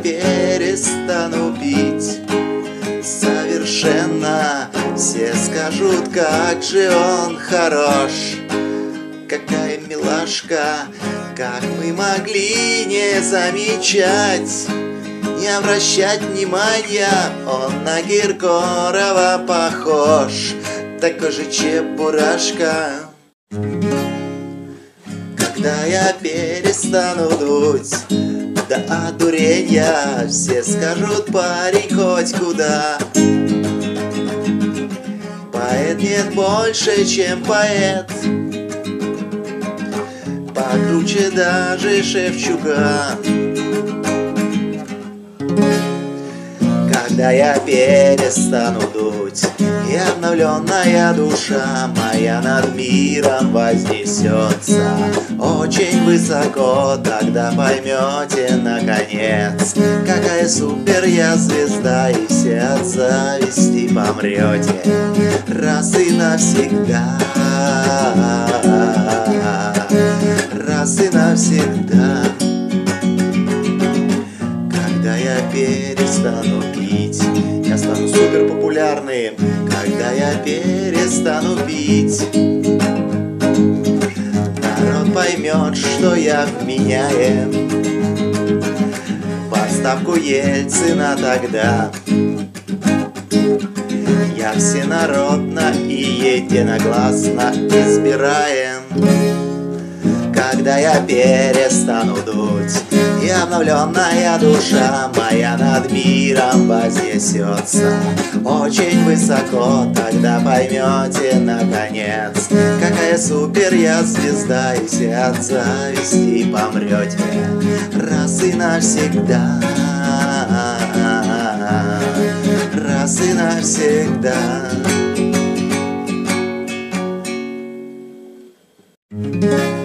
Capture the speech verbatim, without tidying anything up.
перестану пить, совершенно все скажут, как же он хорош. Какая милашка, как мы могли не замечать, не обращать внимания, он на Киркорова похож, такой же чебурашка. Когда я перестану дуть, до одурения все скажут, парень хоть куда. Поэт нет больше, чем поэт, покруче даже Шевчука. Когда я перестану дуть, и обновленная душа моя над миром вознесется очень высоко, тогда поймете наконец, какая супер я звезда, и все от зависти помрете раз и навсегда, раз и навсегда. Когда я перестану пить, я стану супер популярным. Когда я перестану пить, народ поймет, что я вменяем. В отставку Ельцина тогда я всенародно и единогласно избираем. Когда я перестану дуть, и обновленная душа моя над миром вознесется очень высоко, тогда поймете наконец, какая супер я звезда, и все от зависти помрете раз и навсегда, раз и навсегда.